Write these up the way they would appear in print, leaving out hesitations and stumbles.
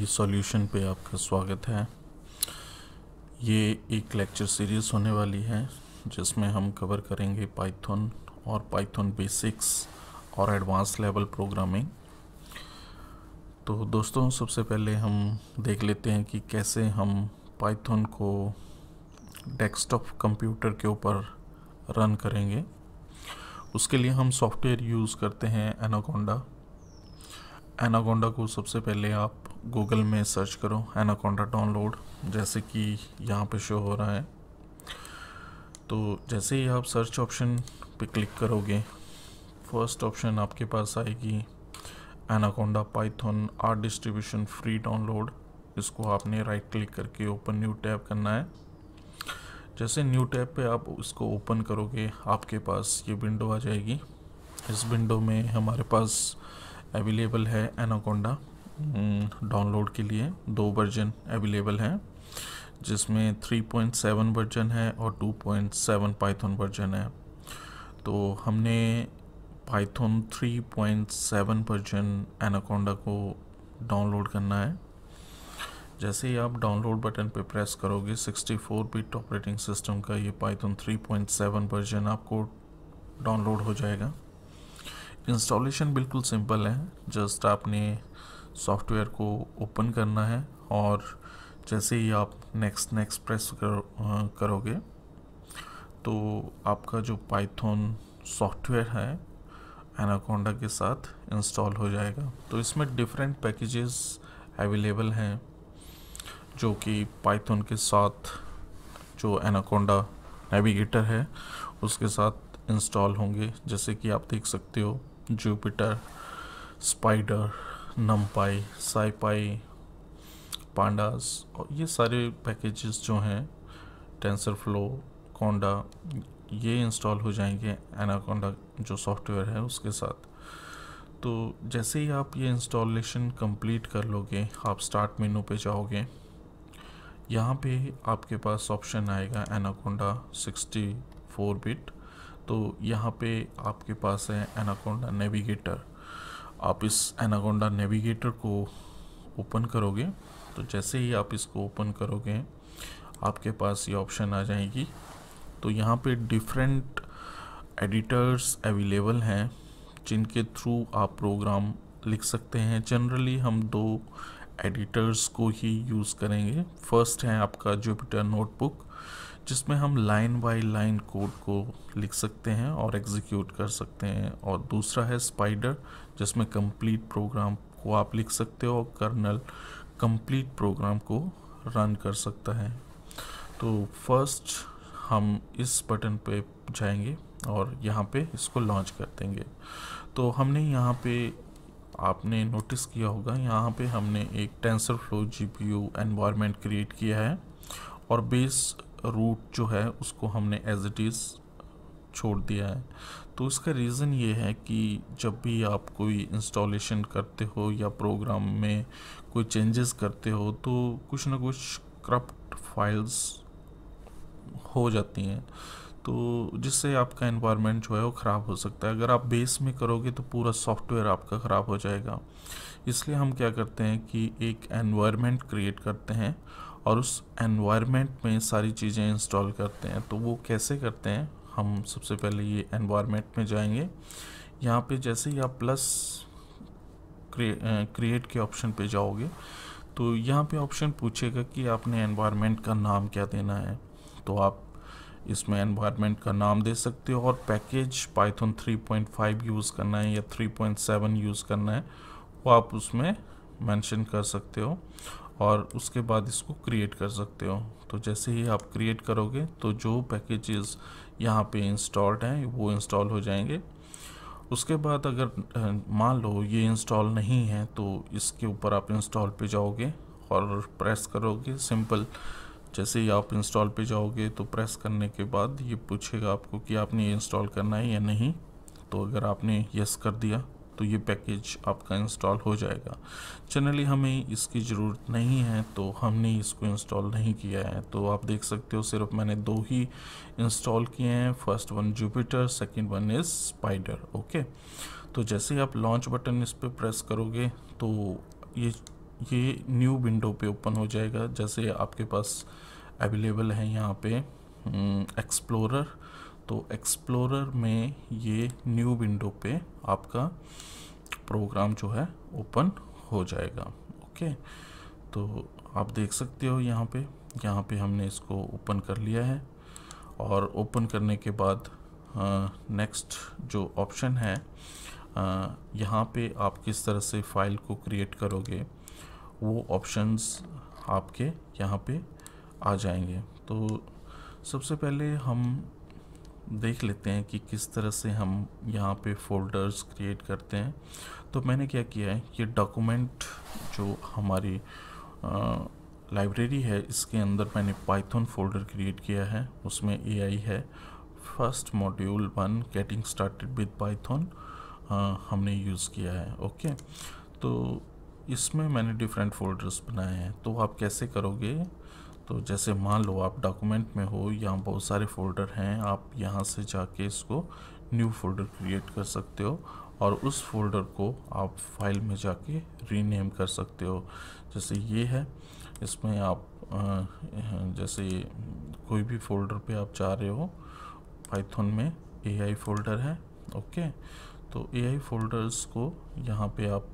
Solution पे आपका स्वागत है। ये एक लेक्चर सीरीज़ होने वाली है जिसमें हम कवर करेंगे पाइथन और पाइथन बेसिक्स और एडवांस लेवल प्रोग्रामिंग। तो दोस्तों, सबसे पहले हम देख लेते हैं कि कैसे हम पाइथन को डेस्कटॉप कंप्यूटर के ऊपर रन करेंगे। उसके लिए हम सॉफ्टवेयर यूज़ करते हैं एनाकोंडा। एनाकोंडा को सबसे पहले आप गूगल में सर्च करो एनाकोंडा डाउनलोड, जैसे कि यहाँ पे शो हो रहा है। तो जैसे ही आप सर्च ऑप्शन पे क्लिक करोगे, फर्स्ट ऑप्शन आपके पास आएगी Anaconda Python art distribution free download. इसको आपने राइट क्लिक करके ओपन न्यू टैब करना है। जैसे न्यू टैब पे आप इसको ओपन करोगे, आपके पास ये विंडो आ जाएगी। इस विंडो में हमारे पास अवेलेबल है एनाकोंडा डाउनलोड के लिए 2 वर्जन अवेलेबल हैं, जिसमें 3.7 वर्जन है और 2.7 पाइथन वर्जन है। तो हमने पाइथन 3.7 वर्जन एनाकोंडा को डाउनलोड करना है। जैसे ही आप डाउनलोड बटन पे प्रेस करोगे, 64 बिट ऑपरेटिंग सिस्टम का ये पाइथन 3.7 वर्जन आपको डाउनलोड हो जाएगा। इंस्टॉलेशन बिल्कुल सिंपल है। जस्ट आपने सॉफ्टवेयर को ओपन करना है और जैसे ही आप नेक्स्ट प्रेस करोगे तो आपका जो पाइथन सॉफ्टवेयर है एनाकोंडा के साथ इंस्टॉल हो जाएगा। तो इसमें डिफरेंट पैकेजेस अवेलेबल हैं जो कि पाइथन के साथ जो एनाकोंडा नेविगेटर है उसके साथ इंस्टॉल होंगे। जैसे कि आप देख सकते हो, Jupyter, Spyder, NumPy, SciPy, pandas, और ये सारे पैकेजेस जो हैं टेंसरफ्लो, कोंडा, ये इंस्टॉल हो जाएंगे एनाकोंडा जो सॉफ्टवेयर है उसके साथ। तो जैसे ही आप ये इंस्टॉलेशन कंप्लीट कर लोगे, आप स्टार्ट मेनू पे जाओगे। यहाँ पे आपके पास ऑप्शन आएगा एनाकोंडा 64 बिट। तो यहाँ पे आपके पास है एनाकोंडा नेविगेटर। आप इस एनाकोंडा नेविगेटर को ओपन करोगे, तो जैसे ही आप इसको ओपन करोगे आपके पास ये ऑप्शन आ जाएगी। तो यहाँ पे डिफरेंट एडिटर्स अवेलेबल हैं जिनके थ्रू आप प्रोग्राम लिख सकते हैं। जनरली हम 2 एडिटर्स को ही यूज़ करेंगे। फर्स्ट है आपका जुपिटर नोटबुक, जिसमें हम लाइन बाय लाइन कोड को लिख सकते हैं और एग्जीक्यूट कर सकते हैं, और दूसरा है स्पाइडर, जिसमें कंप्लीट प्रोग्राम को आप लिख सकते हो और कर्नल कंप्लीट प्रोग्राम को रन कर सकता है। तो फर्स्ट हम इस बटन पे जाएंगे और यहाँ पे इसको लॉन्च कर देंगे। तो हमने यहाँ पे, आपने नोटिस किया होगा, यहाँ पे हमने एक टेंसरफ्लो जीपीयू एनवायरनमेंट क्रिएट किया है और बेस रूट जो है उसको हमने एज इट इज़ छोड़ दिया है। तो इसका रीज़न ये है कि जब भी आप कोई इंस्टॉलेशन करते हो या प्रोग्राम में कोई चेंजेस करते हो तो कुछ ना कुछ करप्ट फाइल्स हो जाती हैं, तो जिससे आपका एनवायरनमेंट जो है वो ख़राब हो सकता है। अगर आप बेस में करोगे तो पूरा सॉफ्टवेयर आपका ख़राब हो जाएगा। इसलिए हम क्या करते हैं कि एक एनवायरनमेंट क्रिएट करते हैं और उस एनवायरनमेंट में सारी चीज़ें इंस्टॉल करते हैं। तो वो कैसे करते हैं, हम सबसे पहले ये एनवायरनमेंट में जाएंगे। यहाँ पे जैसे ही आप प्लस क्रिएट के ऑप्शन पे जाओगे तो यहाँ पे ऑप्शन पूछेगा कि आपने एनवायरनमेंट का नाम क्या देना है। तो आप इसमें एनवायरनमेंट का नाम दे सकते हो और पैकेज पाइथन 3.5 यूज़ करना है या 3.7 यूज़ करना है वो आप उसमें मेंशन कर सकते हो और उसके बाद इसको क्रिएट कर सकते हो। तो जैसे ही आप क्रिएट करोगे तो जो पैकेजेस यहाँ पे इंस्टॉल्ड हैं वो इंस्टॉल हो जाएंगे। उसके बाद अगर मान लो ये इंस्टॉल नहीं है तो इसके ऊपर आप इंस्टॉल पे जाओगे और प्रेस करोगे सिंपल। जैसे ही आप इंस्टॉल पे जाओगे तो प्रेस करने के बाद ये पूछेगा आपको कि आपने ये इंस्टॉल करना है या नहीं। तो अगर आपने यस कर दिया तो ये पैकेज आपका इंस्टॉल हो जाएगा। जनरली हमें इसकी ज़रूरत नहीं है तो हमने इसको इंस्टॉल नहीं किया है। तो आप देख सकते हो सिर्फ मैंने 2 ही इंस्टॉल किए हैं। First one Jupyter, second one is Spyder. Okay, तो जैसे ही आप लॉन्च बटन इस पर प्रेस करोगे तो ये ये न्यू विंडो पे ओपन हो जाएगा। जैसे आपके पास अवेलेबल है यहाँ पे एक्सप्लोरर, तो एक्सप्लोरर में ये न्यू विंडो पे आपका प्रोग्राम जो है ओपन हो जाएगा। ओके, तो आप देख सकते हो यहाँ पे हमने इसको ओपन कर लिया है। और ओपन करने के बाद नेक्स्ट जो ऑप्शन है, यहाँ पे आप किस तरह से फाइल को क्रिएट करोगे वो ऑप्शंस आपके यहाँ पे आ जाएंगे। तो सबसे पहले हम देख लेते हैं कि किस तरह से हम यहाँ पे फोल्डर्स क्रिएट करते हैं। तो मैंने क्या किया है, ये डॉक्यूमेंट जो हमारी लाइब्रेरी है इसके अंदर मैंने पाइथन फोल्डर क्रिएट किया है। उसमें AI है, first module 1 getting started with Python हमने यूज़ किया है। ओके, तो इसमें मैंने डिफरेंट फोल्डर्स बनाए हैं। तो आप कैसे करोगे, तो जैसे मान लो आप डॉक्यूमेंट में हो, यहाँ बहुत सारे फोल्डर हैं, आप यहाँ से जाके इसको न्यू फोल्डर क्रिएट कर सकते हो और उस फोल्डर को आप फाइल में जाके रीनेम कर सकते हो। जैसे ये है, इसमें आप जैसे कोई भी फोल्डर पे आप जा रहे हो, पाइथन में AI फोल्डर है। ओके, तो AI फोल्डर्स को यहाँ पे आप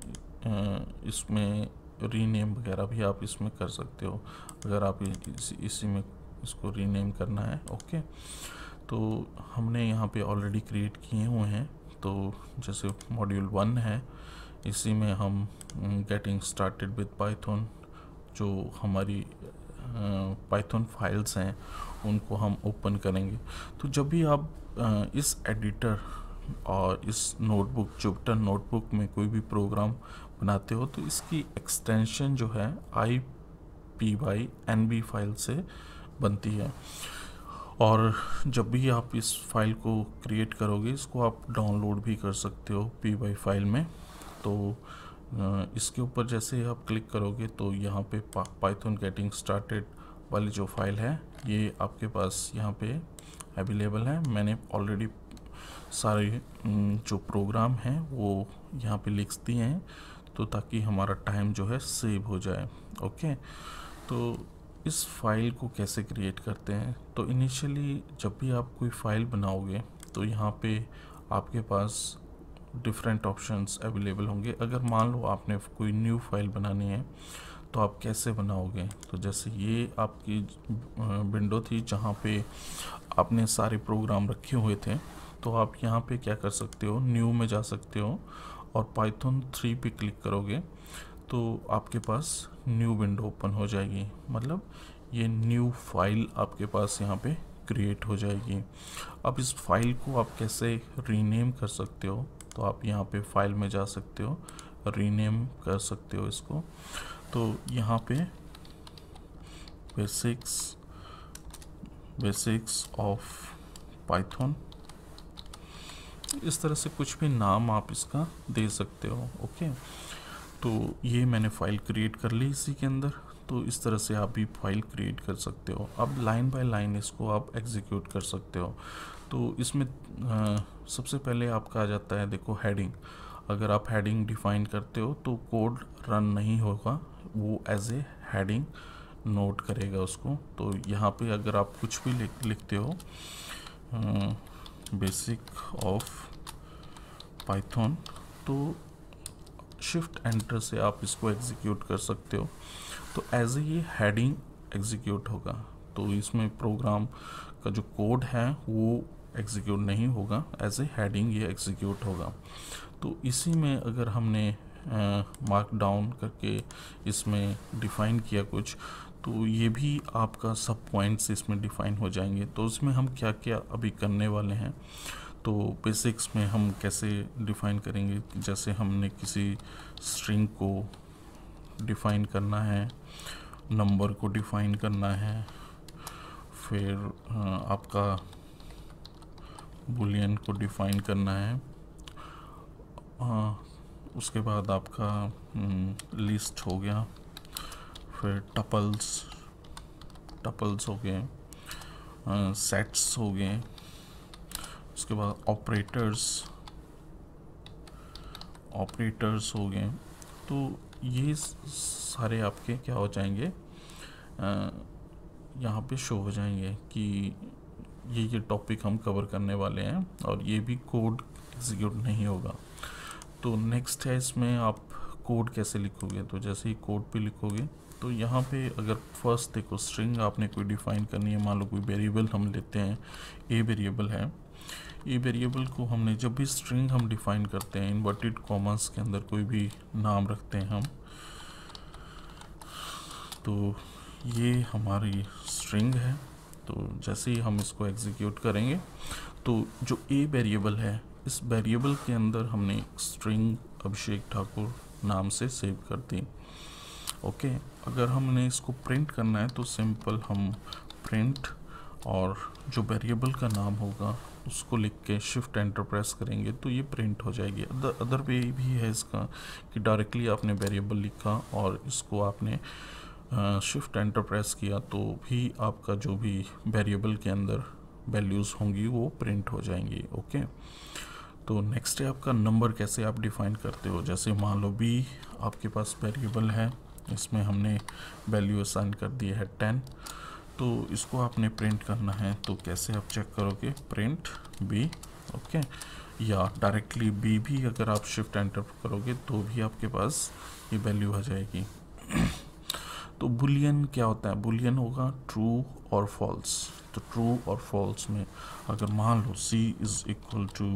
इसमें रीनेम वगैरह भी आप इसमें कर सकते हो अगर आप इसी में इसको रीनेम करना है। ओके, तो हमने यहाँ पे ऑलरेडी क्रिएट किए हुए हैं। तो जैसे मॉड्यूल 1 है, इसी में हम गेटिंग स्टार्टेड विद पाइथन, जो हमारी पाइथन फाइल्स हैं उनको हम ओपन करेंगे। तो जब भी आप इस एडिटर और इस नोटबुक जुपिटर नोटबुक में कोई भी प्रोग्राम बनाते हो तो इसकी एक्सटेंशन जो है IPyNB फाइल से बनती है। और जब भी आप इस फाइल को क्रिएट करोगे इसको आप डाउनलोड भी कर सकते हो py फाइल में। तो इसके ऊपर जैसे आप क्लिक करोगे तो यहाँ पे पाइथन गेटिंग स्टार्टेड वाली जो फाइल है ये आपके पास यहाँ पे अवेलेबल है। मैंने ऑलरेडी सारे जो प्रोग्राम हैं वो यहाँ पे लिख दिए हैं, तो ताकि हमारा टाइम जो है सेव हो जाए। ओके, तो इस फाइल को कैसे क्रिएट करते हैं, तो इनिशियली जब भी आप कोई फाइल बनाओगे तो यहाँ पे आपके पास डिफरेंट ऑप्शंस अवेलेबल होंगे। अगर मान लो आपने कोई न्यू फाइल बनानी है तो आप कैसे बनाओगे, तो जैसे ये आपकी विंडो थी जहाँ पे आपने सारे प्रोग्राम रखे हुए थे, तो आप यहाँ पे क्या कर सकते हो, न्यू में जा सकते हो और पाइथन 3 पे क्लिक करोगे तो आपके पास न्यू विंडो ओपन हो जाएगी। मतलब ये न्यू फाइल आपके पास यहाँ पे क्रिएट हो जाएगी। अब इस फाइल को आप कैसे रीनेम कर सकते हो, तो आप यहाँ पे फाइल में जा सकते हो, रीनेम कर सकते हो इसको। तो यहाँ पे बेसिक्स ऑफ पाइथन, इस तरह से कुछ भी नाम आप इसका दे सकते हो। ओके, तो ये मैंने फाइल क्रिएट कर ली इसी के अंदर। तो इस तरह से आप भी फाइल क्रिएट कर सकते हो। अब लाइन बाय लाइन इसको आप एग्जीक्यूट कर सकते हो। तो इसमें सबसे पहले आपका आ जाता है, देखो हेडिंग। अगर आप हेडिंग डिफाइन करते हो तो कोड रन नहीं होगा, वो एज ए हेडिंग नोट करेगा उसको। तो यहाँ पे अगर आप कुछ भी लिखते हो बेसिक ऑफ पाइथन, तो शिफ्ट एंटर से आप इसको एग्जीक्यूट कर सकते हो। तो एज ए ये हेडिंग एग्जीक्यूट होगा, तो इसमें प्रोग्राम का जो कोड है वो एग्जीक्यूट नहीं होगा, एज ए हेडिंग ये एग्जीक्यूट होगा। तो इसी में अगर हमने मार्क डाउन करके इसमें डिफ़ाइन किया कुछ, तो ये भी आपका सब पॉइंट्स इसमें डिफ़ाइन हो जाएंगे। तो उसमें हम क्या क्या अभी करने वाले हैं, तो बेसिक्स में हम कैसे डिफ़ाइन करेंगे, जैसे हमने किसी स्ट्रिंग को डिफ़ाइन करना है, नंबर को डिफ़ाइन करना है, फिर आपका बुलियन को डिफ़ाइन करना है, उसके बाद आपका लिस्ट हो गया, फिर टपल्स हो गए, सेट्स हो गए, उसके बाद ऑपरेटर्स हो गए। तो ये सारे आपके क्या हो जाएंगे, यहाँ पे शो हो जाएंगे कि ये टॉपिक हम कवर करने वाले हैं, और ये भी कोड एग्जीक्यूट नहीं होगा। तो नेक्स्ट है इसमें आप कोड कैसे लिखोगे। तो जैसे ही कोड पे लिखोगे तो यहाँ पे अगर फर्स्ट देखो स्ट्रिंग आपने कोई डिफ़ाइन करनी है, मान लो कोई वेरिएबल हम लेते हैं, ए वेरिएबल है। ए वेरिएबल को हमने जब भी स्ट्रिंग हम डिफ़ाइन करते हैं, इन्वर्टेड कॉमर्स के अंदर कोई भी नाम रखते हैं हम, तो ये हमारी स्ट्रिंग है। तो जैसे ही हम इसको एग्जीक्यूट करेंगे तो जो ए वेरिएबल है, इस वेरिएबल के अंदर हमने स्ट्रिंग अभिषेक ठाकुर नाम से सेव कर दी। ओके, अगर हमने इसको प्रिंट करना है तो सिंपल हम प्रिंट और जो वेरिएबल का नाम होगा उसको लिख के शिफ्ट एंटर प्रेस करेंगे तो ये प्रिंट हो जाएगी। अदर वे भी है इसका कि डायरेक्टली आपने वेरिएबल लिखा और इसको आपने शिफ्ट एंटर प्रेस किया तो भी आपका जो भी वेरिएबल के अंदर वैल्यूज़ होंगी वो प्रिंट हो जाएंगी। ओके, तो नेक्स्ट है आपका नंबर कैसे आप डिफ़ाइन करते हो। जैसे मान लो बी आपके पास वेरिएबल है, इसमें हमने वैल्यू असाइन कर दी है 10, तो इसको आपने प्रिंट करना है तो कैसे आप चेक करोगे, प्रिंट बी। ओके, या डायरेक्टली बी भी अगर आप शिफ्ट एंटर करोगे तो भी आपके पास ये वैल्यू आ जाएगी। तो बुलियन क्या होता है, बुलियन होगा ट्रू और फॉल्स। तो ट्रू और फॉल्स में अगर मान लो c is equal to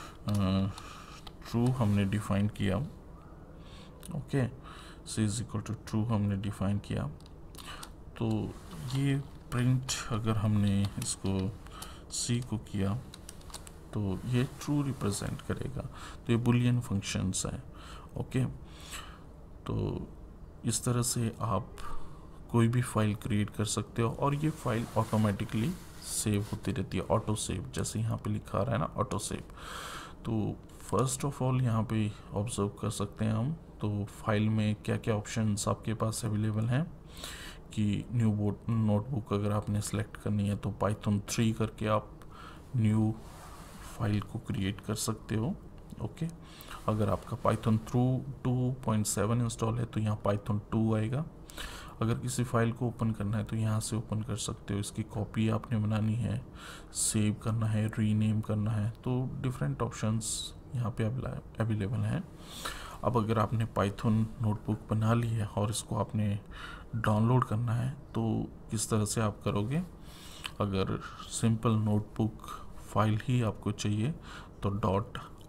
true हमने डिफ़ाइन किया, okay, c is equal to true हमने डिफ़ाइन किया, तो ये प्रिंट अगर हमने इसको c को किया तो ये ट्रू रिप्रेजेंट करेगा। तो ये बुलियन फंक्शंस है। ओके, तो इस तरह से आप कोई भी फाइल क्रिएट कर सकते हो और ये फाइल ऑटोमेटिकली सेव होती रहती है, ऑटो सेव, जैसे यहाँ पे लिखा रहा है ना ऑटो सेव। तो फर्स्ट ऑफ ऑल यहाँ पे ऑब्जर्व कर सकते हैं हम, तो फाइल में क्या क्या ऑप्शंस आपके पास अवेलेबल हैं कि न्यू नोटबुक अगर आपने सेलेक्ट करनी है तो पाइथन 3 करके आप न्यू फाइल को क्रिएट कर सकते हो। ओके, अगर आपका पाइथन 2.7 इंस्टॉल है तो यहाँ पाइथन 2 आएगा। अगर किसी फाइल को ओपन करना है तो यहाँ से ओपन कर सकते हो। इसकी कॉपी आपने बनानी है, सेव करना है, रीनेम करना है, तो डिफरेंट ऑप्शंस यहाँ पे अवेलेबल हैं। अब अगर आपने पाइथन नोटबुक बना ली है और इसको आपने डाउनलोड करना है तो किस तरह से आप करोगे। अगर सिंपल नोटबुक फाइल ही आपको चाहिए तो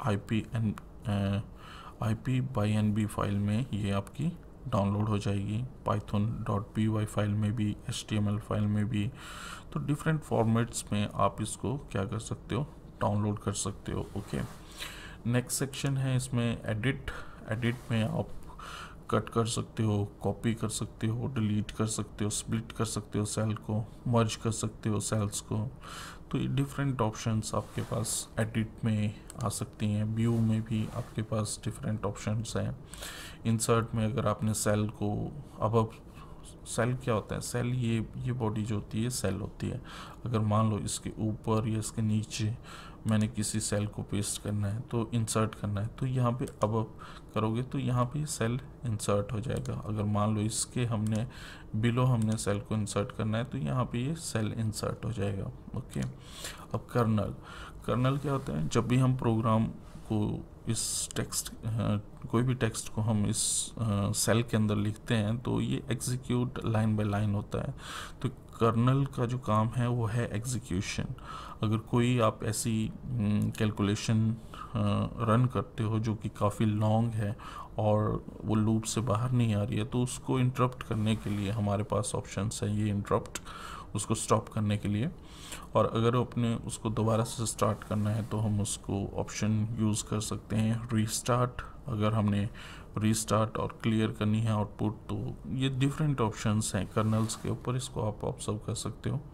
.ip/NB फाइल में ये आपकी डाउनलोड हो जाएगी, python.py फाइल में भी, HTML फाइल में भी। तो डिफरेंट फॉर्मेट्स में आप इसको क्या कर सकते हो, डाउनलोड कर सकते हो। ओके, नेक्स्ट सेक्शन है इसमें एडिट में आप कट कर सकते हो, कॉपी कर सकते हो, डिलीट कर सकते हो, स्प्लिट कर सकते हो सेल को, मर्ज कर सकते हो सेल्स को। तो ये डिफरेंट ऑप्शंस आपके पास एडिट में आ सकती हैं। व्यू में भी आपके पास डिफरेंट ऑप्शंस हैं। इंसर्ट में अगर आपने सेल को, अब सेल क्या होता है, सेल ये बॉडी जो होती है सेल होती है। अगर मान लो इसके ऊपर या इसके नीचे मैंने किसी सेल को पेस्ट करना है तो इंसर्ट करना है तो यहाँ पे अब करोगे तो यहाँ पे सेल इंसर्ट हो जाएगा। अगर मान लो इसके हमने बिलो हमने सेल को इंसर्ट करना है तो यहाँ पे ये सेल इंसर्ट हो जाएगा। ओके, अब कर्नल क्या होता है, जब भी हम प्रोग्राम को इस टेक्स्ट कोई भी टेक्स्ट को हम इस सेल के अंदर लिखते हैं तो ये एग्जीक्यूट लाइन बाय लाइन होता है। तो कर्नल का जो काम है वो है एग्जीक्यूशन। अगर कोई आप ऐसी कैलकुलेशन रन करते हो जो कि काफ़ी लॉन्ग है और वो लूप से बाहर नहीं आ रही है तो उसको इंटरप्ट करने के लिए हमारे पास ऑप्शंस है, ये इंटरप्ट, उसको स्टॉप करने के लिए। और अगर अपने उसको दोबारा से स्टार्ट करना है तो हम उसको ऑप्शन यूज़ कर सकते हैं रीस्टार्ट। अगर हमने रीस्टार्ट और क्लियर करनी है आउटपुट तो ये डिफरेंट ऑप्शंस हैं कर्नल्स के ऊपर, इसको आप ऑब्जर्व कर सकते हो।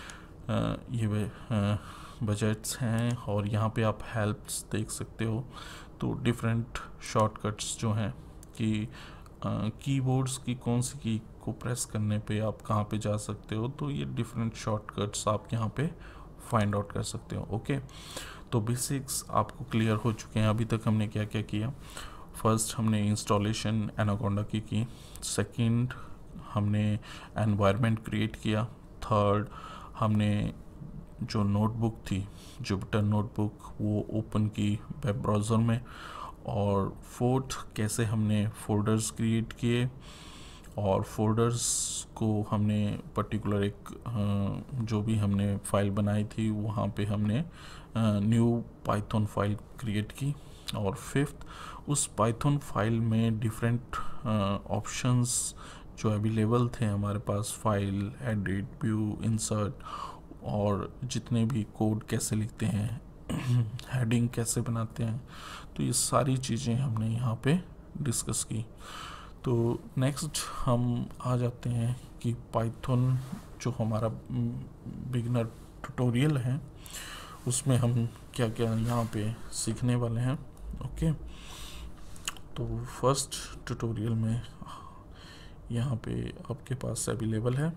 ये बजट्स हैं और यहाँ पे आप हेल्प्स देख सकते हो। तो डिफरेंट शॉर्टकट्स जो हैं कि कीबोर्ड्स की कौन सी की को प्रेस करने पे आप कहाँ पे जा सकते हो, तो ये डिफरेंट शॉर्टकट्स आप यहाँ पे फाइंड आउट कर सकते हो। ओके, तो बेसिक्स आपको क्लियर हो चुके हैं। अभी तक हमने क्या क्या किया, फर्स्ट हमने इंस्टॉलेशन एनाकोंडा की। सेकंड हमने एनवायरनमेंट क्रिएट किया। थर्ड हमने जो नोटबुक थी जुपिटर नोटबुक वो ओपन की वेब ब्राउज़र में। और फोर्थ कैसे हमने फोल्डर्स क्रिएट किए और फोल्डर्स को हमने पर्टिकुलर एक जो भी हमने फ़ाइल बनाई थी वहाँ पे हमने न्यू पाइथन फाइल क्रिएट की। और फिफ्थ उस पाइथन फाइल में डिफरेंट ऑप्शंस जो अवेलेबल थे हमारे पास, फाइल, एडिट, व्यू, इंसर्ट और जितने भी कोड कैसे लिखते हैं हेडिंग कैसे बनाते हैं, तो ये सारी चीज़ें हमने यहाँ पे डिस्कस की। तो नेक्स्ट हम आ जाते हैं कि पाइथन जो हमारा बिगिनर ट्यूटोरियल है उसमें हम क्या क्या यहाँ पे सीखने वाले हैं। ओके, तो फर्स्ट ट्यूटोरियल में यहाँ पे आपके पास अवेलेबल है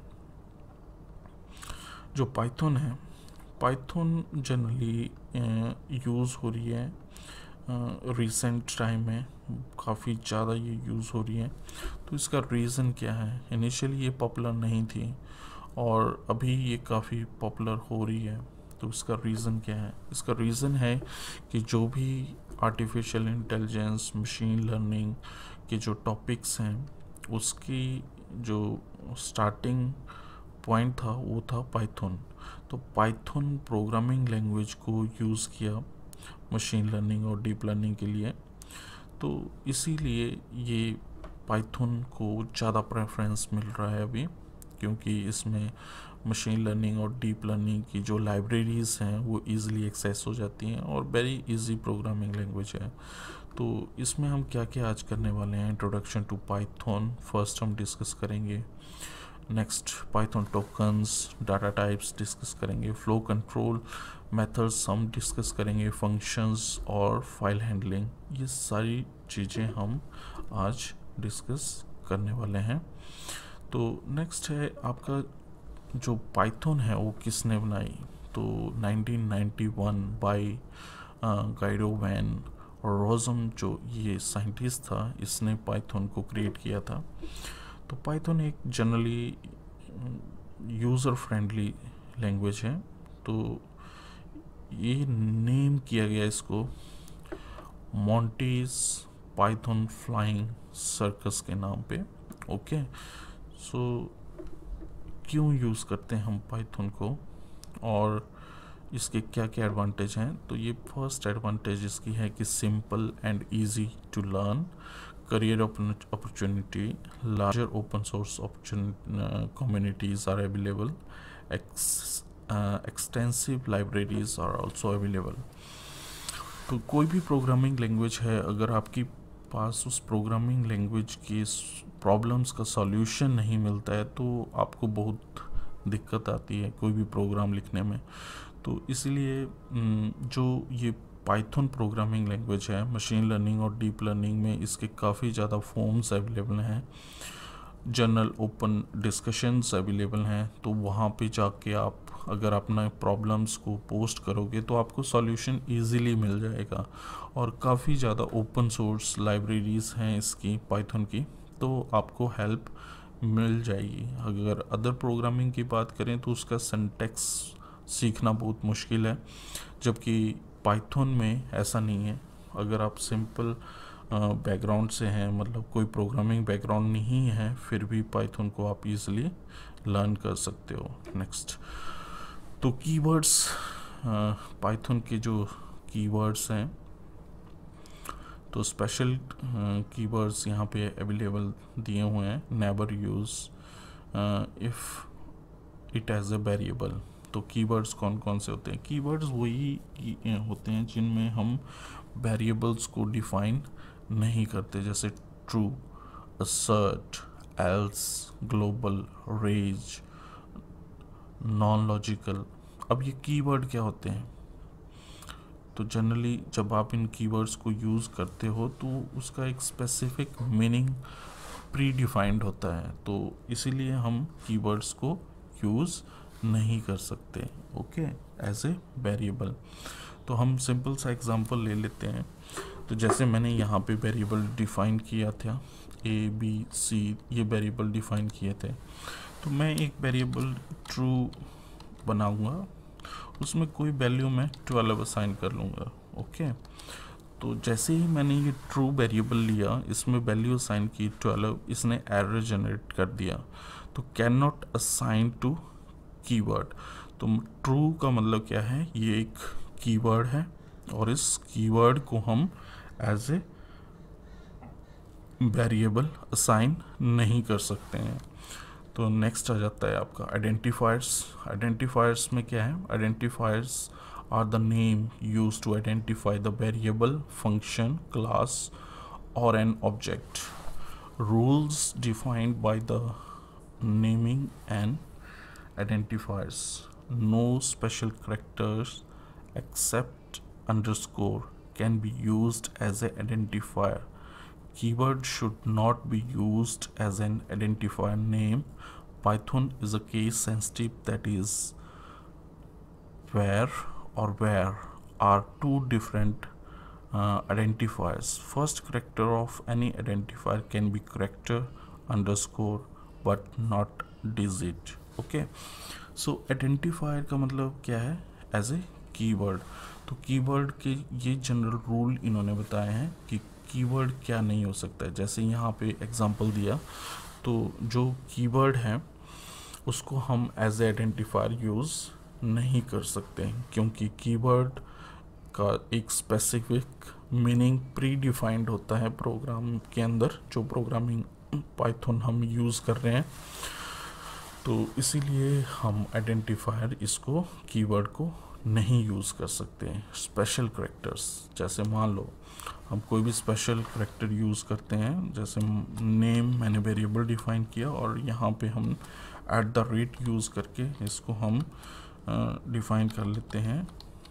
जो पाइथन है। पाइथन जनरली यूज़ हो रही है रिसेंट टाइम में, काफ़ी ज़्यादा ये यूज़ हो रही है। तो इसका रीज़न क्या है? इनिशियली ये पॉपुलर नहीं थी और अभी ये काफ़ी पॉपुलर हो रही है। तो इसका रीज़न क्या है? इसका रीज़न है कि जो भी आर्टिफिशियल इंटेलिजेंस, मशीन लर्निंग के जो टॉपिक्स हैं उसकी जो स्टार्टिंग पॉइंट था वो था पाइथन। तो पाइथन प्रोग्रामिंग लैंग्वेज को यूज़ किया मशीन लर्निंग और डीप लर्निंग के लिए। तो इसीलिए ये पाइथन को ज़्यादा प्रेफरेंस मिल रहा है अभी, क्योंकि इसमें मशीन लर्निंग और डीप लर्निंग की जो लाइब्रेरीज़ हैं वो इजीली एक्सेस हो जाती हैं और वेरी इजी प्रोग्रामिंग लैंग्वेज है। तो इसमें हम क्या क्या आज करने वाले हैं? इंट्रोडक्शन टू पाइथन फर्स्ट हम डिस्कस करेंगे। Next Python tokens, data types discuss करेंगे। फ्लो कंट्रोल मेथड्स हम डिस्कस करेंगे। फंक्शंस और फाइल हैंडलिंग, ये सारी चीज़ें हम आज डिस्कस करने वाले हैं। तो नेक्स्ट है आपका जो पाइथन है वो किसने बनाई? तो 1991 बाय गाइडो वैन रोजम जो ये साइंटिस्ट था, इसने पाइथन को क्रिएट किया था। तो पाइथन एक जनरली यूज़र फ्रेंडली लैंग्वेज है। तो ये नेम किया गया इसको मॉन्टीज पाइथन फ्लाइंग सर्कस के नाम पे। ओके, सो क्यों यूज़ करते हैं हम पाइथन को और इसके क्या क्या एडवांटेज हैं? तो ये फर्स्ट एडवांटेज इसकी है कि simple and easy to learn, career opportunity, larger open source communities are available, extensive libraries are also available। तो कोई भी प्रोग्रामिंग लैंग्वेज है, अगर आपके पास उस प्रोग्रामिंग लैंग्वेज की प्रॉब्लम्स का सॉल्यूशन नहीं मिलता है तो आपको बहुत दिक्कत आती है कोई भी प्रोग्राम लिखने में। तो इसलिए जो ये पाइथन प्रोग्रामिंग लैंग्वेज है, मशीन लर्निंग और डीप लर्निंग में इसके काफ़ी ज़्यादा फॉर्म्स अवेलेबल हैं, जर्नल ओपन डिस्कशंस अवेलेबल हैं। तो वहाँ पे जाके आप अगर अपना प्रॉब्लम्स को पोस्ट करोगे तो आपको सॉल्यूशन इजीली मिल जाएगा। और काफ़ी ज़्यादा ओपन सोर्स लाइब्रेरीज़ हैं इसकी पाइथन की, तो आपको हेल्प मिल जाएगी। अगर अदर प्रोग्रामिंग की बात करें तो उसका सिंटैक्स सीखना बहुत मुश्किल है, जबकि पाइथन में ऐसा नहीं है। अगर आप सिंपल बैकग्राउंड से हैं, मतलब कोई प्रोग्रामिंग बैकग्राउंड नहीं है, फिर भी पाइथन को आप इजीली लर्न कर सकते हो। नेक्स्ट, तो कीवर्ड्स, पाइथन के जो कीवर्ड्स हैं तो स्पेशल कीवर्ड्स यहाँ पे अवेलेबल दिए हुए हैं। Never use if it as a variable. तो कीवर्ड्स कौन कौन से होते हैं? कीवर्ड्स वही होते हैं जिनमें हम वेरिएबल्स को डिफाइन नहीं करते, जैसे true, assert, else, global, raise, non logical. अब ये कीवर्ड क्या होते हैं? तो जनरली जब आप इन कीवर्ड्स को यूज़ करते हो तो उसका एक स्पेसिफिक मीनिंग प्री डिफाइंड होता है, तो इसीलिए हम कीवर्ड्स को यूज़ नहीं कर सकते ओके एज ए वेरिएबल। तो हम सिंपल सा एग्जांपल ले लेते हैं। तो जैसे मैंने यहाँ पे वेरिएबल डिफ़ाइन किया था, ए बी सी ये वेरिएबल डिफ़ाइन किए थे, तो मैं एक वेरिएबल ट्रू बनाऊंगा, उसमें कोई वैल्यू मैं 12 असाइन कर लूँगा। ओके, तो जैसे ही मैंने ये ट्रू वेरिएबल लिया, इसमें वैल्यू असाइन की 12, इसने एरर जनरेट कर दिया। तो can not assign to keyword. तो ट्रू का मतलब क्या है, ये एक कीवर्ड है और इस कीवर्ड को हम एज ए वेरिएबल असाइन नहीं कर सकते हैं। तो नेक्स्ट आ जाता है आपका आइडेंटिफायर्स। आइडेंटिफायर्स में क्या है, identifiers are the name used to identify the variable, function, class or an object. Rules defined by the naming and identifiers. No special characters except underscore can be used as an identifier. Keyword should not be used as an identifier name. Python is a case sensitive, that is where or where are two different identifiers. First character of any identifier can be character underscore but not digit. Okay, so identifier का मतलब क्या है, as a keyword. तो keyword के ये general rule इन्होंने बताए हैं कि कीवर्ड क्या नहीं हो सकता है। जैसे यहाँ पे एग्जांपल दिया, तो जो कीवर्ड है उसको हम एज ए आइडेंटिफायर यूज़ नहीं कर सकते हैं, क्योंकि कीवर्ड का एक स्पेसिफिक मीनिंग प्री डिफाइंड होता है प्रोग्राम के अंदर, जो प्रोग्रामिंग पाइथन हम यूज़ कर रहे हैं। तो इसीलिए हम आइडेंटिफायर इसको कीवर्ड को नहीं यूज़ कर सकते हैं। स्पेशल करैक्टर्स, जैसे मान लो हम कोई भी स्पेशल करैक्टर यूज़ करते हैं, जैसे नेम मैंने वेरिएबल डिफाइन किया और यहाँ पे हम @ यूज़ करके इसको हम डिफाइन कर लेते हैं।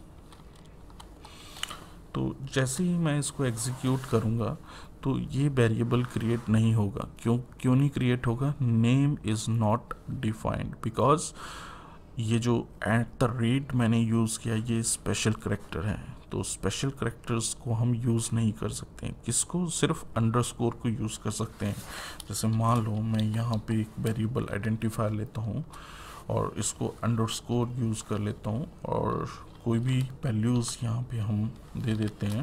तो जैसे ही मैं इसको एग्जीक्यूट करूँगा तो ये वेरिएबल क्रिएट नहीं होगा। क्यों नहीं क्रिएट होगा, name is not defined, because ये जो @ मैंने यूज़ किया ये स्पेशल करैक्टर है। तो स्पेशल करैक्टर्स को हम यूज़ नहीं कर सकते हैं। किसको, सिर्फ अंडरस्कोर को यूज़ कर सकते हैं। जैसे मान लो मैं यहाँ पे एक वेरिएबल आइडेंटिफायर लेता हूँ और इसको अंडरस्कोर यूज़ कर लेता हूँ और कोई भी वैल्यूज़ यहाँ पे हम दे देते हैं।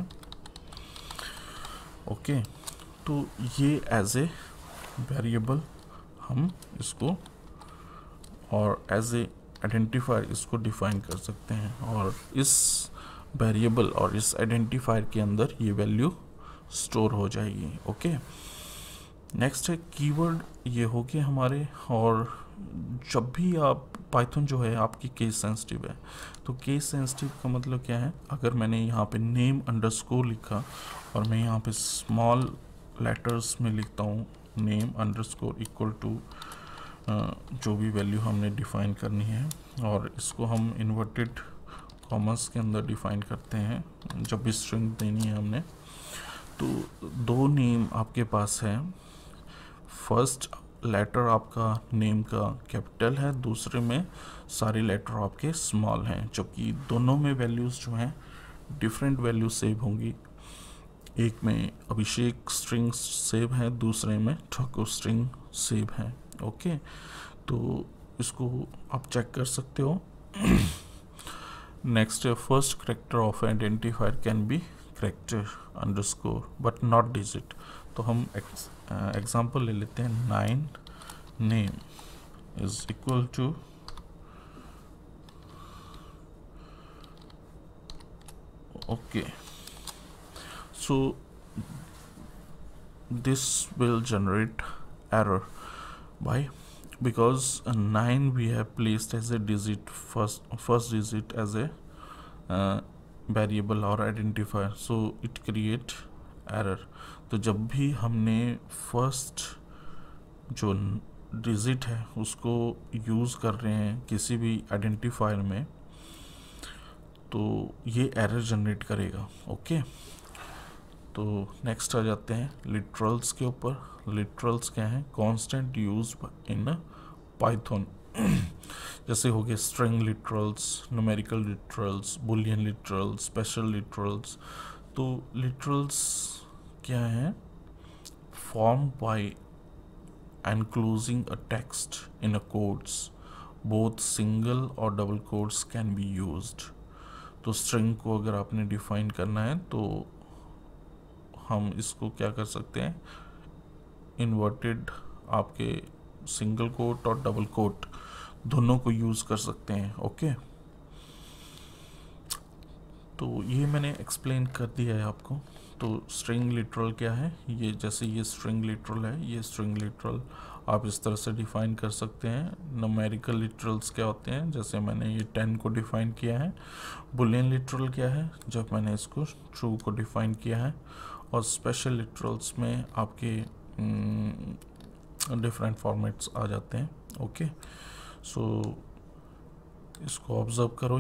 ओके, तो ये एज ए वेरिएबल हम इसको और एज ए आइडेंटिफायर इसको डिफाइन कर सकते हैं, और इस वेरिएबल और इस आइडेंटिफायर के अंदर ये वैल्यू स्टोर हो जाएगी। ओके, नेक्स्ट है कीवर्ड, ये हो गए हमारे। और जब भी आप पाइथन जो है आपकी केस सेंसिटिव है, तो केस सेंसिटिव का मतलब क्या है, अगर मैंने यहाँ पे नेम अंडरस्कोर लिखा और मैं यहाँ पे स्मॉल लेटर्स में लिखता हूँ नेम अंडरस्कोर इक्वल टू जो भी वैल्यू हमने डिफ़ाइन करनी है, और इसको हम इन्वर्टेड कॉमर्स के अंदर डिफ़ाइन करते हैं जब भी स्ट्रिंग देनी है हमने। तो दो नेम आपके पास है, फर्स्ट लेटर आपका नेम का कैपिटल है, दूसरे में सारे लेटर आपके स्मॉल हैं, जबकि दोनों में वैल्यूज़ जो हैं डिफरेंट वैल्यू सेव होंगी। एक में अभिषेक स्ट्रिंग सेव है, दूसरे में ठाकुर स्ट्रिंग सेव है। ओके, तो इसको आप चेक कर सकते हो। नेक्स्ट है first character of identifier can be character underscore but not digit. तो हम एग्जांपल ले लेते हैं, 9 name is equal to okay, so this will generate error. Why? Because 9 we have placed as a digit, first digit as a variable or identifier, so it create error. तो जब भी हमने first जो digit है उसको use कर रहे हैं किसी भी आइडेंटिफायर में, तो ये एरर जनरेट करेगा। ओके, तो नेक्स्ट आ जाते हैं लिटरल्स के ऊपर। लिटरल्स क्या हैं, कांस्टेंट यूज इन पाइथन। जैसे हो गए string literals, numerical literals, boolean literals, special literals. तो लिटरल्स क्या है? Form by enclosing a text in a quotes, both single और double quotes can be used. तो स्ट्रिंग को अगर आपने डिफाइन करना है तो हम इसको क्या कर सकते हैं, इन्वर्टेड आपके सिंगल कोट और डबल कोट दोनों को यूज़ कर सकते हैं. ओके, तो ये मैंने एक्सप्लेन कर दिया है आपको. तो स्ट्रिंग लिटरल क्या है? ये जैसे ये स्ट्रिंग लिटरल है, ये स्ट्रिंग लिटरल आप इस तरह से डिफ़ाइन कर सकते हैं. न्यूमेरिकल लिटरल्स क्या होते हैं? जैसे मैंने ये 10 को डिफ़ाइन किया है. बुलियन लिटरल क्या है? जब मैंने इसको ट्रू को डिफ़ाइन किया है. और स्पेशल लिटरल्स में आपके डिफरेंट फॉर्मेट्स आ जाते हैं. ओके, सो इसको ऑब्ज़र्व करो.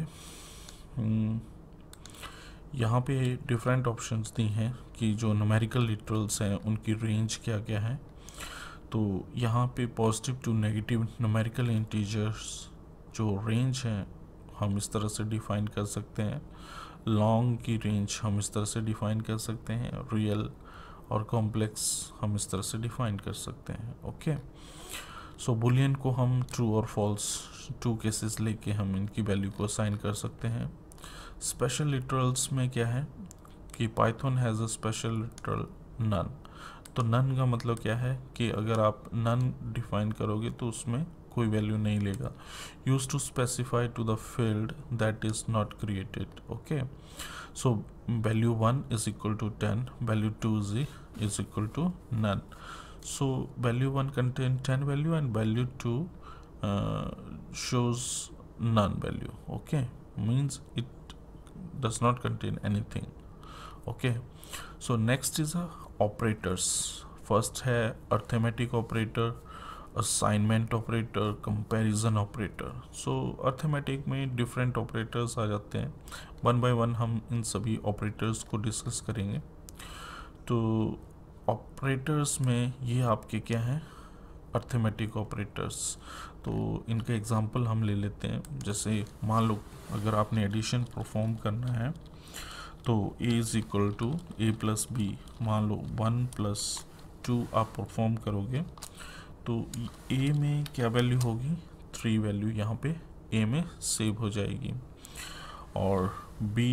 यहाँ पे डिफरेंट ऑप्शंस दी हैं कि जो न्यूमेरिकल लिटरल्स हैं उनकी रेंज क्या क्या है. तो यहाँ पे positive to negative numerical integers जो रेंज है हम इस तरह से डिफ़ाइन कर सकते हैं. लॉन्ग की रेंज हम इस तरह से डिफ़ाइन कर सकते हैं. रियल और कॉम्प्लेक्स हम इस तरह से डिफ़ाइन कर सकते हैं. ओके, सो बुलियन को हम ट्रू और फॉल्स 2 केसेस लेके हम इनकी वैल्यू को असाइन कर सकते हैं. स्पेशल लिटरल्स में क्या है कि Python has a special literal none. तो नन का मतलब क्या है कि अगर आप नन डिफाइन करोगे तो उसमें कोई वैल्यू नहीं लेगा. Use to specify to the field that is not created. Okay, so value 1 is equal to 10, value 2 is equal to none. So value 1 contain 10 value and value 2 shows none value. Okay, means it does not contain anything. Okay, so next is operators. First है arithmetic operator, assignment operator, comparison operator. So arithmetic में different operators आ जाते हैं. One by one हम इन सभी operators को discuss करेंगे. तो ऑपरेटर्स में ये आपके क्या हैं? Arithmetic operators. तो इनका एग्जांपल हम ले लेते हैं. जैसे मान लो अगर आपने एडिशन परफॉर्म करना है तो a is equal to a plus b, मान लो 1 + 2 आप परफॉर्म करोगे तो a में क्या वैल्यू होगी? 3 वैल्यू यहाँ पे a में सेव हो जाएगी. और b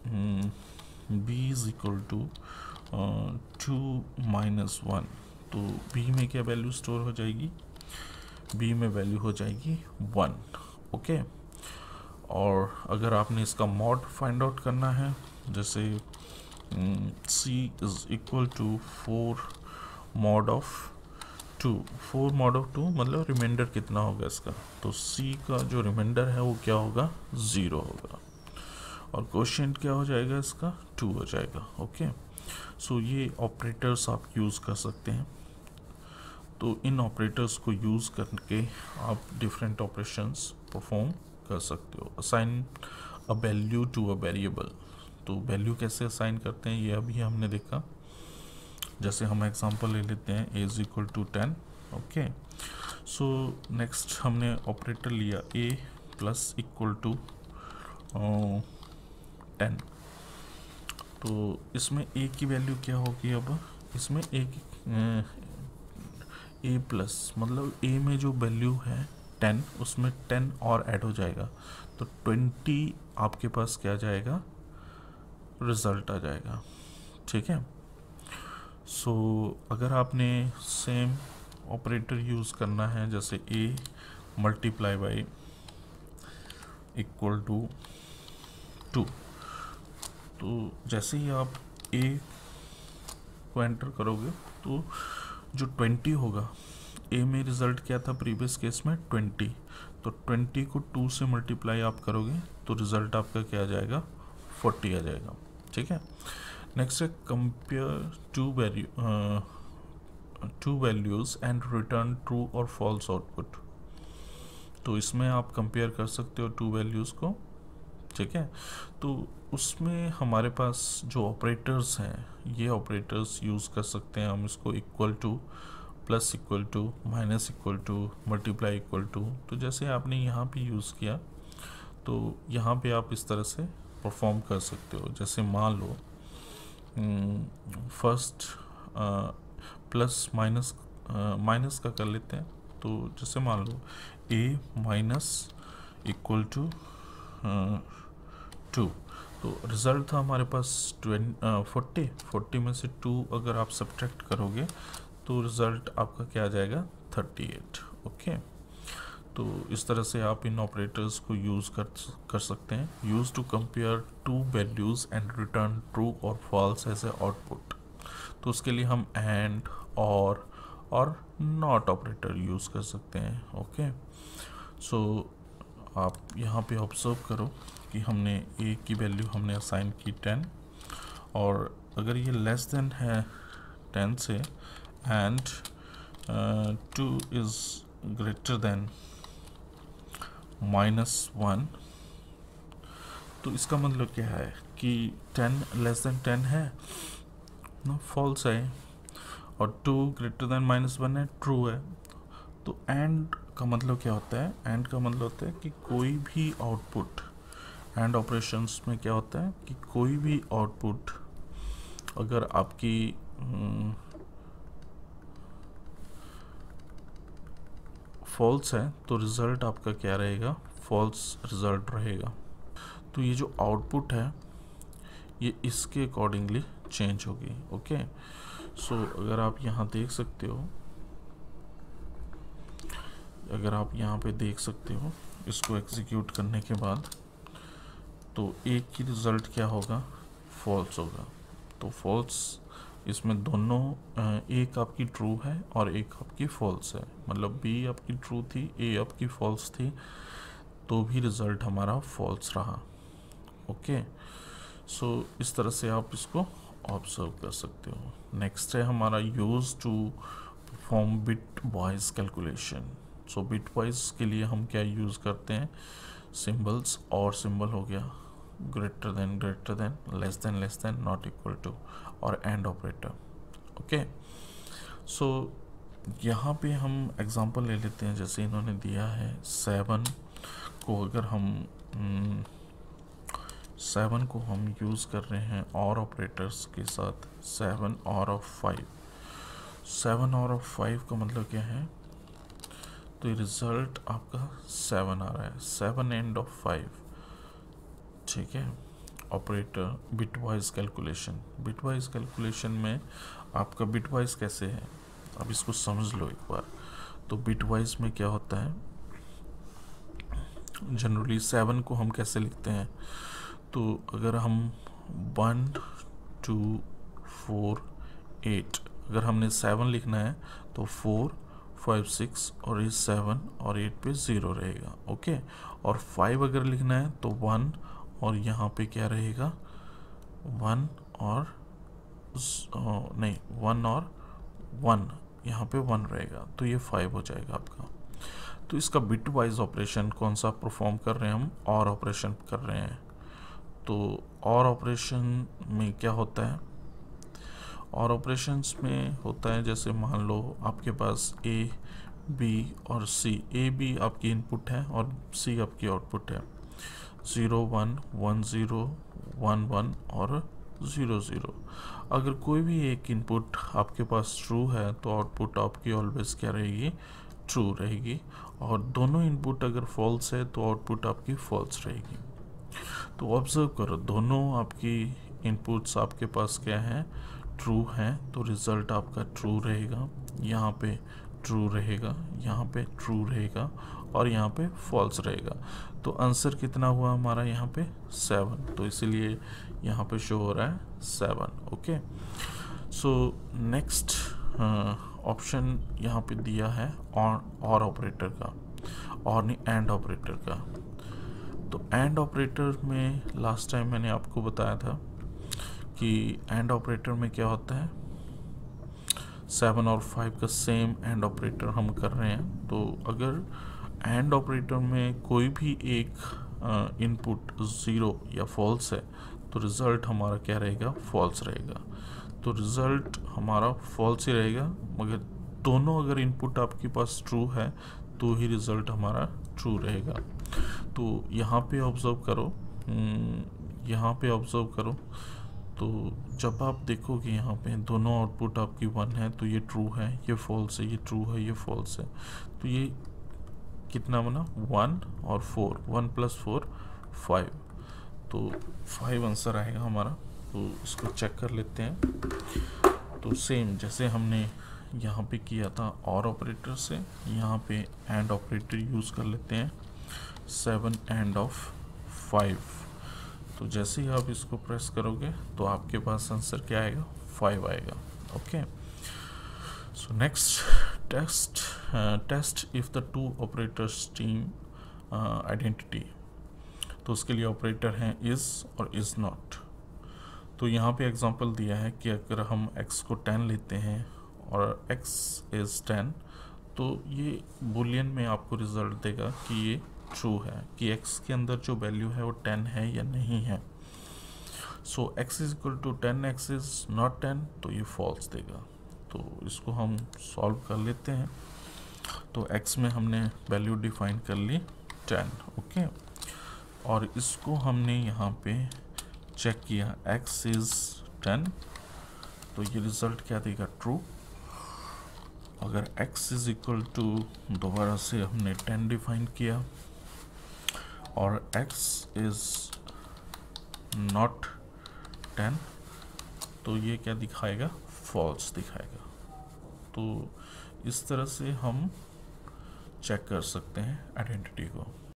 इज़ इक्वल टू 2 - 1, तो b में क्या वैल्यू स्टोर हो जाएगी? b में वैल्यू हो जाएगी 1. ओके, और अगर आपने इसका मॉड फाइंड आउट करना है, जैसे c is equal to 4 mod of 2. 4 mod of 2 मतलब रिमाइंडर कितना होगा इसका? तो c का जो रिमाइंडर है वो क्या होगा? 0 होगा. और क्वोशिएंट क्या हो जाएगा इसका? 2 हो जाएगा. ओके, सो ये ऑपरेटर्स आप यूज़ कर सकते हैं. तो इन ऑपरेटर्स को यूज़ करके आप डिफरेंट ऑपरेशंस परफॉर्म कर सकते हो. Assign a value to a variable. तो वैल्यू कैसे असाइन करते हैं ये अभी हमने देखा. जैसे हम एग्जांपल ले लेते हैं a is equal to 10. Okay, so next हमने ऑपरेटर लिया a प्लस इक्वल टू 10. तो इसमें a की वैल्यू क्या होगी? अब इसमें a प्लस मतलब a में जो वैल्यू है 10 उसमें 10 और ऐड हो जाएगा तो 20 आपके पास क्या जाएगा? रिज़ल्ट आ जाएगा. ठीक है. सो अगर आपने सेम ऑपरेटर यूज़ करना है जैसे a multiply by equal to 2, तो जैसे ही आप a को एंटर करोगे तो जो 20 होगा, a में रिज़ल्ट क्या था प्रीवियस केस में? 20. तो 20 को 2 से मल्टीप्लाई आप करोगे तो रिज़ल्ट आपका क्या आ जाएगा? 40 आ जाएगा. ठीक है. नेक्स्ट है compare two values and return true और फॉल्स आउटपुट. तो इसमें आप कंपेयर कर सकते हो 2 वैल्यूज़ को. ठीक है. तो उसमें हमारे पास जो ऑपरेटर्स हैं ये ऑपरेटर्स यूज़ कर सकते हैं हम. इसको equal to, plus equal to, minus equal to, multiply equal to. तो जैसे आपने यहाँ पे यूज़ किया तो यहाँ पे आप इस तरह से परफॉर्म कर सकते हो. जैसे मान लो फर्स्ट प्लस माइनस माइनस का कर लेते हैं। तो जैसे मान लो a माइनस इक्वल टू 2, तो रिज़ल्ट था हमारे पास 40 में से 2 अगर आप सब्ट्रैक्ट करोगे तो रिज़ल्ट आपका क्या आ जाएगा 38। ओके, तो इस तरह से आप इन ऑपरेटर्स को यूज़ कर सकते हैं। Use to compare two values and return true और फॉल्स एज ए आउटपुट। तो उसके लिए हम एंड और नॉट ऑपरेटर यूज़ कर सकते हैं। ओके, सो आप यहाँ पे ऑब्जर्व करो कि हमने a की वैल्यू हमने असाइन की 10, और अगर ये लेस देन है 10 से एंड 2 इज़ ग्रेटर देन -1, तो इसका मतलब क्या है कि 10 लेस देन 10 है ना, फॉल्स है, और 2 ग्रेटर देन -1 है, ट्रू है। तो एंड का मतलब क्या होता है? एंड का मतलब होता है कि कोई भी आउटपुट, एंड ऑपरेशंस में क्या होता है कि कोई भी आउटपुट अगर आपकी फॉल्स है तो रिज़ल्ट आपका क्या रहेगा? फॉल्स रिज़ल्ट रहेगा। तो ये जो आउटपुट है ये इसके अकॉर्डिंगली चेंज होगी। ओके, सो अगर आप यहाँ देख सकते हो, देख सकते हो इसको एग्जीक्यूट करने के बाद, तो एक की रिज़ल्ट क्या होगा? फॉल्स होगा। तो फॉल्स इसमें दोनों, एक आपकी ट्रू है और एक आपकी फॉल्स है, मतलब बी आपकी ट्रू थी, ए आपकी फॉल्स थी, तो भी रिज़ल्ट हमारा फॉल्स रहा। ओके, सो इस तरह से आप इसको ऑब्जर्व कर सकते हो। नेक्स्ट है हमारा use to perform bitwise calculation. So bitwise के लिए हम क्या यूज़ करते हैं? सिंबल्स, और सिंबल हो गया, greater than, less than, not equal to, और एंड ऑपरेटर। ओके, सो यहाँ पे हम एग्जांपल ले लेते हैं। जैसे इन्होंने दिया है 7 को, अगर हम 7 को हम यूज़ कर रहे हैं और ऑपरेटर्स के साथ, 7 और ऑफ 5। 7 और ऑफ 5 का मतलब क्या है? तो ये रिज़ल्ट आपका 7 आ रहा है, 7 एंड ऑफ 5। ठीक है, operator bitwise calculation. Bitwise calculation में आपका बिटवाइज कैसे है, अब इसको समझ लो एक बार। तो बिटवाइज में क्या होता है? जनरली 7 को हम कैसे लिखते हैं? तो अगर हम 1 2 4 8, अगर हमने 7 लिखना है तो 4 5 6 और ये 7 और 8 पे 0 रहेगा। ओके, और 5 अगर लिखना है तो 1, और यहाँ पे क्या रहेगा? 1 और 1, यहाँ पे 1 रहेगा, तो ये 5 हो जाएगा आपका। तो इसका बिट वाइज ऑपरेशन कौन सा परफॉर्म कर रहे हैं हम? और ऑपरेशन कर रहे हैं। तो और ऑपरेशन में क्या होता है? और ऑपरेशंस में होता है, जैसे मान लो आपके पास ए बी और सी, ए बी आपकी इनपुट है और सी आपकी आउटपुट है। 0 1 1 0 1 1 और 0 0। अगर कोई भी एक इनपुट आपके पास ट्रू है तो आउटपुट आपकी ऑलवेज क्या रहेगी? ट्रू रहेगी। और दोनों इनपुट अगर फॉल्स है तो आउटपुट आपकी फॉल्स रहेगी। तो ऑब्जर्व करो, दोनों आपकी इनपुट्स आपके पास क्या है? ट्रू है, तो रिज़ल्ट आपका ट्रू रहेगा। यहाँ पे ट्रू रहेगा, यहाँ पे ट्रू रहेगा, और यहाँ पे फॉल्स रहेगा। तो आंसर कितना हुआ हमारा? यहाँ पे 7, तो इसीलिए यहाँ पे शो हो रहा है 7। ओके, सो नेक्स्ट ऑप्शन यहाँ पे दिया है और ऑपरेटर का, और नहीं एंड ऑपरेटर का। तो एंड ऑपरेटर में लास्ट टाइम मैंने आपको बताया था कि एंड ऑपरेटर में क्या होता है? 7 और 5 का सेम एंड ऑपरेटर हम कर रहे हैं। तो अगर एंड ऑपरेटर में कोई भी एक इनपुट 0 या फॉल्स है तो रिज़ल्ट हमारा क्या रहेगा? फॉल्स रहेगा। तो रिज़ल्ट हमारा फॉल्स ही रहेगा, मगर दोनों अगर इनपुट आपके पास ट्रू है तो ही रिज़ल्ट हमारा ट्रू रहेगा। तो यहाँ पे ऑब्जर्व करो, तो जब आप देखोगे यहाँ पे दोनों आउटपुट आपकी 1 है तो ये ट्रू है, ये फॉल्स है, ये ट्रू है, ये फॉल्स है। तो ये कितना बना 1 और 4, 1 + 4 5, तो 5 आंसर आएगा हमारा। तो इसको चेक कर लेते हैं। तो सेम जैसे हमने यहाँ पे किया था और ऑपरेटर से, यहाँ पे एंड ऑपरेटर यूज़ कर लेते हैं 7 एंड ऑफ 5। तो जैसे ही आप इसको प्रेस करोगे तो आपके पास आंसर क्या आएगा 5 आएगा। Okay, so next test if the two operators team identity. तो उसके लिए ऑपरेटर हैं इज़ और इज़ नॉट। तो यहाँ पे एग्जांपल दिया है कि अगर हम x को 10 लेते हैं और x इज़ 10, तो ये बुलियन में आपको रिजल्ट देगा कि ये ट्रू है, कि x के अंदर जो वैल्यू है वो 10 है या नहीं है। So x is equal to 10, x is not 10, तो ये फॉल्स देगा। तो इसको हम सॉल्व कर लेते हैं। तो x में हमने वैल्यू डिफाइन कर ली 10, ओके, और इसको हमने यहाँ पे चेक किया x इज 10, तो ये रिजल्ट क्या देगा ट्रू। अगर x इज इक्वल टू, दोबारा से हमने 10 डिफाइन किया और x इज नॉट 10, तो ये क्या दिखाएगा फॉल्स दिखाएगा। तो इस तरह से हम चेक कर सकते हैं आइडेंटिटी को।